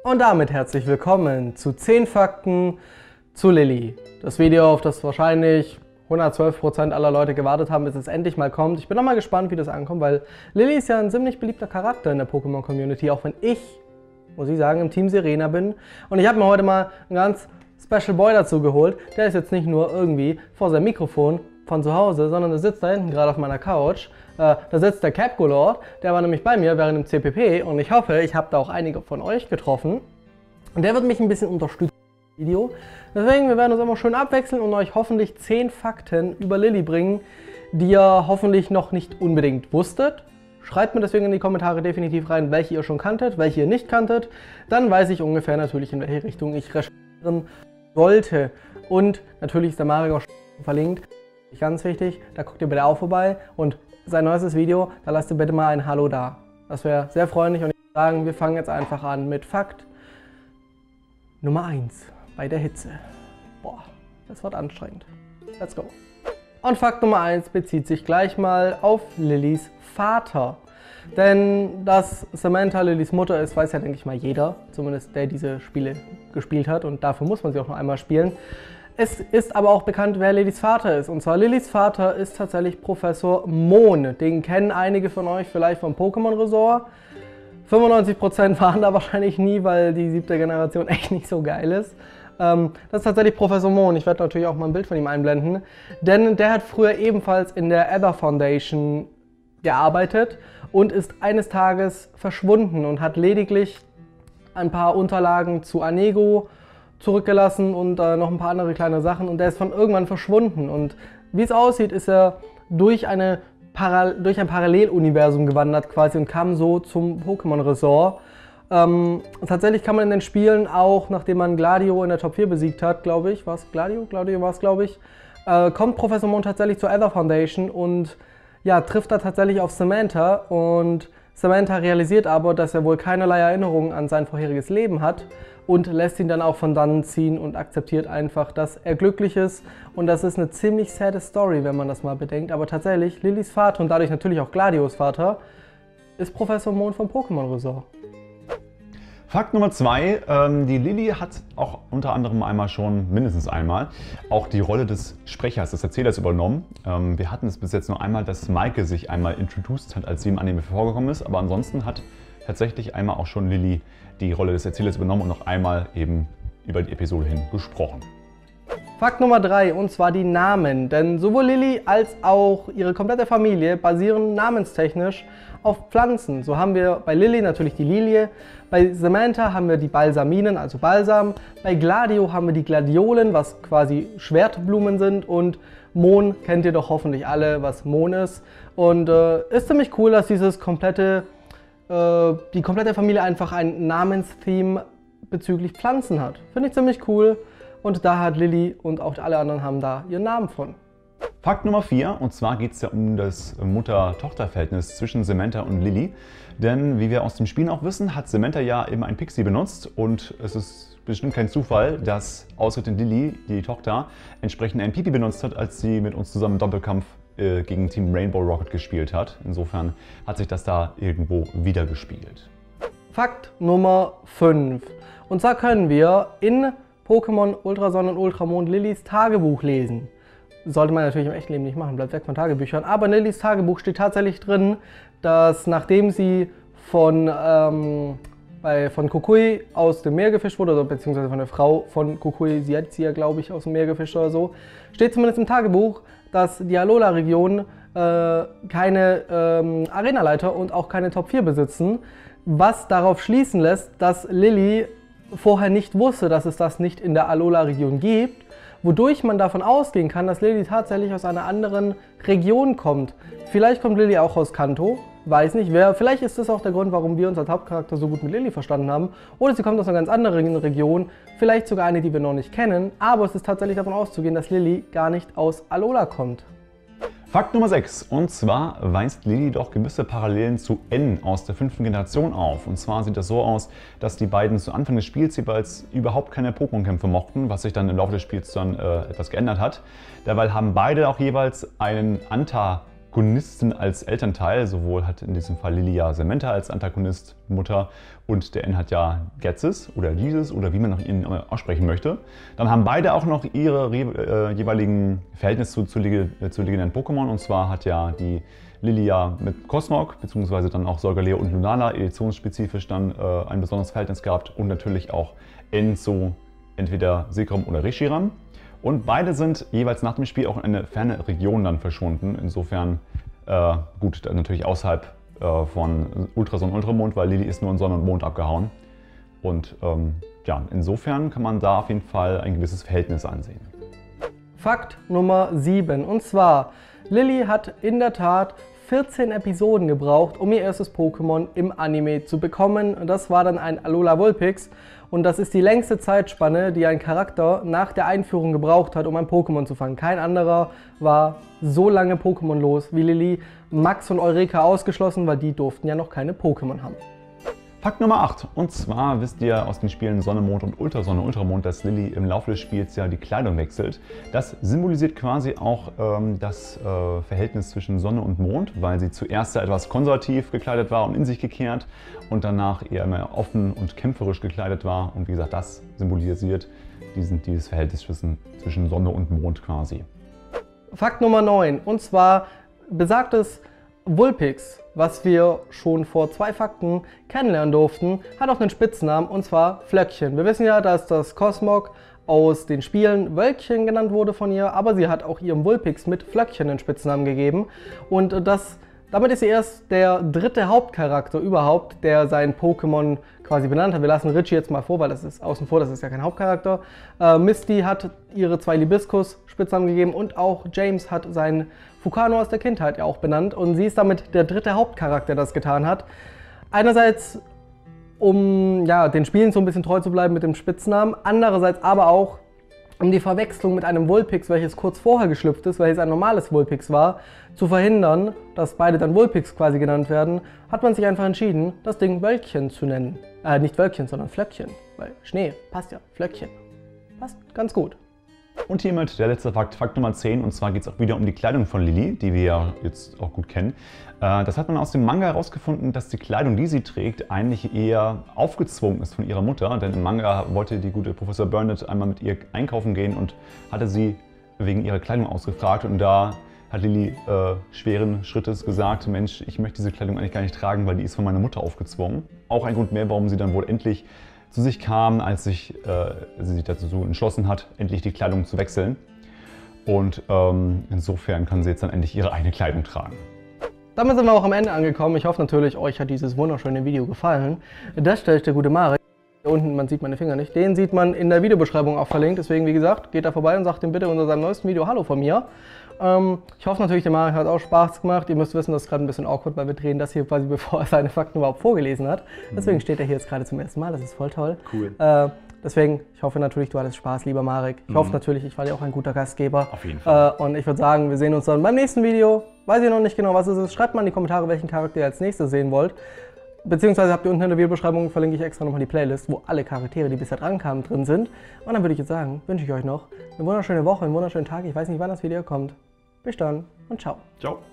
Und damit herzlich willkommen zu 10 Fakten zu Lilly. Das Video, auf das wahrscheinlich 112% aller Leute gewartet haben, bis es endlich mal kommt. Ich bin noch mal gespannt, wie das ankommt, weil Lilly ist ja ein ziemlich beliebter Charakter in der Pokémon-Community, auch wenn ich, muss ich sagen, im Team Serena bin. Und ich habe mir heute mal einen ganz Special Boy dazu geholt. Der ist jetzt nicht nur irgendwie vor seinem Mikrofon von zu Hause, sondern der sitzt da hinten gerade auf meiner Couch. Da sitzt der Capgolord, der war nämlich bei mir während dem CPP und ich hoffe, ich habe da auch einige von euch getroffen. Und der wird mich ein bisschen unterstützen im Video. Deswegen, wir werden uns immer schön abwechseln und euch hoffentlich 10 Fakten über Lilly bringen, die ihr hoffentlich noch nicht unbedingt wusstet. Schreibt mir deswegen in die Kommentare definitiv rein, welche ihr schon kanntet, welche ihr nicht kanntet. Dann weiß ich ungefähr natürlich, in welche Richtung ich recherchieren sollte. Und natürlich ist der Mario verlinkt. Ganz wichtig, da guckt ihr bitte auch vorbei und sein neuestes Video, da lasst ihr bitte mal ein Hallo da. Das wäre sehr freundlich und ich würde sagen, wir fangen jetzt einfach an mit Fakt Nummer 1 bei der Hitze. Boah, das wird anstrengend. Let's go. Und Fakt Nummer 1 bezieht sich gleich mal auf Lillys Vater. Denn dass Samantha Lillys Mutter ist, weiß ja, denke ich mal, jeder. Zumindest der diese Spiele gespielt hat und dafür muss man sie auch noch einmal spielen. Es ist aber auch bekannt, wer Lillys Vater ist. Und zwar Lillys Vater ist tatsächlich Professor Mohn. Den kennen einige von euch vielleicht vom Pokémon Resort. 95% waren da wahrscheinlich nie, weil die 7. Generation echt nicht so geil ist. Das ist tatsächlich Professor Mohn. Ich werde natürlich auch mal ein Bild von ihm einblenden. Denn der hat früher ebenfalls in der Aether Foundation gearbeitet und ist eines Tages verschwunden und hat lediglich ein paar Unterlagen zu Anego zurückgelassen und noch ein paar andere kleine Sachen und der ist von irgendwann verschwunden und wie es aussieht, ist er durch ein Paralleluniversum gewandert quasi und kam so zum Pokémon Resort. Tatsächlich kann man in den Spielen auch, nachdem man Gladio in der Top 4 besiegt hat, glaube ich, war es Gladio? Gladio war es, glaube ich, kommt Professor Mohn tatsächlich zur Aether Foundation und ja, trifft da tatsächlich auf Samantha und Samantha realisiert aber, dass er wohl keinerlei Erinnerungen an sein vorheriges Leben hat und lässt ihn dann auch von dannen ziehen und akzeptiert einfach, dass er glücklich ist. Und das ist eine ziemlich sad Story, wenn man das mal bedenkt. Aber tatsächlich, Lillys Vater und dadurch natürlich auch Gladios Vater ist Professor Mohn vom Pokémon Resort. Fakt Nummer 2, die Lilly hat auch unter anderem mindestens einmal, auch die Rolle des Sprechers, des Erzählers übernommen. Wir hatten es bis jetzt nur einmal, dass Maike sich einmal introduced hat, als sie im Anime vorgekommen ist, aber ansonsten hat tatsächlich einmal auch schon Lilly die Rolle des Erzählers übernommen und noch einmal eben über die Episode hin gesprochen. Fakt Nummer 3, und zwar die Namen, denn sowohl Lilly als auch ihre komplette Familie basieren namenstechnisch auf Pflanzen. So haben wir bei Lilly natürlich die Lilie, bei Samantha haben wir die Balsaminen, also Balsam, bei Gladio haben wir die Gladiolen, was quasi Schwertblumen sind und Mohn kennt ihr doch hoffentlich alle, was Mohn ist. Und ist ziemlich cool, dass die komplette Familie einfach ein Namenstheme bezüglich Pflanzen hat. Finde ich ziemlich cool. Und da hat Lilly und auch alle anderen haben da ihren Namen von. Fakt Nummer 4, und zwar geht es ja um das Mutter-Tochter-Verhältnis zwischen Samantha und Lilly. Denn wie wir aus dem Spielen auch wissen, hat Samantha ja eben ein Pixie benutzt und es ist bestimmt kein Zufall, dass ausgerechnet Lilly, die Tochter, entsprechend ein Pipi benutzt hat, als sie mit uns zusammen im Doppelkampf gegen Team Rainbow Rocket gespielt hat. Insofern hat sich das da irgendwo wiedergespiegelt. Fakt Nummer 5. Und zwar können wir in Pokémon Ultrason und Ultramond Lillys Tagebuch lesen. Sollte man natürlich im echten Leben nicht machen, bleibt weg von Tagebüchern. Aber in Lillys Tagebuch steht tatsächlich drin, dass nachdem sie von Kukui aus dem Meer gefischt wurde, oder beziehungsweise von der Frau von Kukui, sie hat sie ja, glaube ich, aus dem Meer gefischt oder so, steht zumindest im Tagebuch, dass die Alola-Region keine Arenaleiter und auch keine Top 4 besitzen, was darauf schließen lässt, dass Lilly vorher nicht wusste, dass es das nicht in der Alola-Region gibt, wodurch man davon ausgehen kann, dass Lilly tatsächlich aus einer anderen Region kommt. Vielleicht kommt Lilly auch aus Kanto, weiß nicht wer. Vielleicht ist das auch der Grund, warum wir uns als Hauptcharakter so gut mit Lilly verstanden haben. Oder sie kommt aus einer ganz anderen Region, vielleicht sogar eine, die wir noch nicht kennen. Aber es ist tatsächlich davon auszugehen, dass Lilly gar nicht aus Alola kommt. Fakt Nummer 6, und zwar weist Lilly doch gewisse Parallelen zu N aus der 5. Generation auf. Und zwar sieht das so aus, dass die beiden zu Anfang des Spiels jeweils überhaupt keine Pokémon-Kämpfe mochten, was sich dann im Laufe des Spiels dann etwas geändert hat. Dabei haben beide auch jeweils einen Anta Antagonisten als Elternteil. Sowohl hat in diesem Fall Lily ja Samantha als Antagonist, Mutter, und der N hat ja Ghetsis oder Jesus oder wie man noch ihn aussprechen möchte. Dann haben beide auch noch ihre jeweiligen Verhältnisse zu legendären Pokémon. Und zwar hat ja die Lily ja mit Cosmog, beziehungsweise dann auch Solgaleo und Lunala editionsspezifisch dann ein besonderes Verhältnis gehabt und natürlich auch N zu entweder Zekrom oder Reshiram. Und beide sind jeweils nach dem Spiel auch in eine ferne Region dann verschwunden. Insofern, gut, natürlich außerhalb von Ultrason und Ultramond, weil Lily ist nur in Sonne und Mond abgehauen. Und ja, insofern kann man da auf jeden Fall ein gewisses Verhältnis ansehen. Fakt Nummer 7. Und zwar, Lily hat in der Tat 14 Episoden gebraucht, um ihr erstes Pokémon im Anime zu bekommen. Das war dann ein Alola Vulpix. Und das ist die längste Zeitspanne, die ein Charakter nach der Einführung gebraucht hat, um ein Pokémon zu fangen. Kein anderer war so lange Pokémon los wie Lily. Max und Eureka ausgeschlossen, weil die durften ja noch keine Pokémon haben. Fakt Nummer 8. Und zwar wisst ihr aus den Spielen Sonne, Mond und Ultrasonne, Ultramond, dass Lily im Laufe des Spiels ja die Kleidung wechselt. Das symbolisiert quasi auch das Verhältnis zwischen Sonne und Mond, weil sie zuerst ja etwas konservativ gekleidet war und in sich gekehrt und danach eher mehr offen und kämpferisch gekleidet war. Und wie gesagt, das symbolisiert dieses Verhältnis zwischen Sonne und Mond quasi. Fakt Nummer 9. Und zwar besagtes Vulpix, was wir schon vor 2 Fakten kennenlernen durften, hat auch einen Spitznamen, und zwar Flöckchen. Wir wissen ja, dass das Cosmog aus den Spielen Wölkchen genannt wurde von ihr, aber sie hat auch ihrem Vulpix mit Flöckchen einen Spitznamen gegeben. Und damit ist sie erst der 3. Hauptcharakter überhaupt, der sein Pokémon quasi benannt hat. Wir lassen Richie jetzt mal vor, weil das ist außen vor, das ist ja kein Hauptcharakter. Misty hat ihre 2 Libiscus Spitznamen gegeben und auch James hat seinen Fukano aus der Kindheit ja auch benannt. Und sie ist damit der 3. Hauptcharakter, der das getan hat. Einerseits, um ja, den Spielen so ein bisschen treu zu bleiben mit dem Spitznamen. Andererseits aber auch, um die Verwechslung mit einem Vulpix, welches kurz vorher geschlüpft ist, welches ein normales Vulpix war, zu verhindern, dass beide dann Vulpix quasi genannt werden, hat man sich einfach entschieden, das Ding Wölkchen zu nennen. Nicht Wölkchen, sondern Flöckchen, weil Schnee passt ja, Flöckchen. Passt ganz gut. Und hiermit der letzte Fakt, Fakt Nummer 10, und zwar geht es auch wieder um die Kleidung von Lily, die wir ja jetzt auch gut kennen. Das hat man aus dem Manga herausgefunden, dass die Kleidung, die sie trägt, eigentlich eher aufgezwungen ist von ihrer Mutter, denn im Manga wollte die gute Professor Burnett einmal mit ihr einkaufen gehen und hatte sie wegen ihrer Kleidung ausgefragt, und da hat Lily schweren Schrittes gesagt, Mensch, ich möchte diese Kleidung eigentlich gar nicht tragen, weil die ist von meiner Mutter aufgezwungen. Auch ein Grund mehr, warum sie dann wohl endlich zu sich kam, als sie sich dazu entschlossen hat, endlich die Kleidung zu wechseln. Und insofern kann sie jetzt dann endlich ihre eigene Kleidung tragen. Damit sind wir auch am Ende angekommen. Ich hoffe natürlich, euch hat dieses wunderschöne Video gefallen. Das stellt der gute Marek. Hier unten, man sieht meine Finger nicht, den sieht man in der Videobeschreibung auch verlinkt. Deswegen, wie gesagt, geht da vorbei und sagt ihm bitte unter seinem neuesten Video Hallo von mir. Ich hoffe natürlich, der Marek hat auch Spaß gemacht. Ihr müsst wissen, das ist gerade ein bisschen awkward, weil wir drehen das hier quasi, bevor er seine Fakten überhaupt vorgelesen hat. Deswegen steht er hier jetzt gerade zum ersten Mal. Das ist voll toll. Cool. Deswegen, ich hoffe natürlich, du hattest Spaß, lieber Marek. Ich hoffe natürlich, ich war dir auch ein guter Gastgeber. Auf jeden Fall. Und ich würde sagen, wir sehen uns dann beim nächsten Video. Weiß ich noch nicht genau, was es ist. Schreibt mal in die Kommentare, welchen Charakter ihr als nächstes sehen wollt. Beziehungsweise habt ihr unten in der Videobeschreibung, verlinke ich extra nochmal die Playlist, wo alle Charaktere, die bisher dran kamen, drin sind. Und dann würde ich jetzt sagen, wünsche ich euch noch eine wunderschöne Woche, einen wunderschönen Tag. Ich weiß nicht, wann das Video kommt. Bis dann und ciao. Ciao.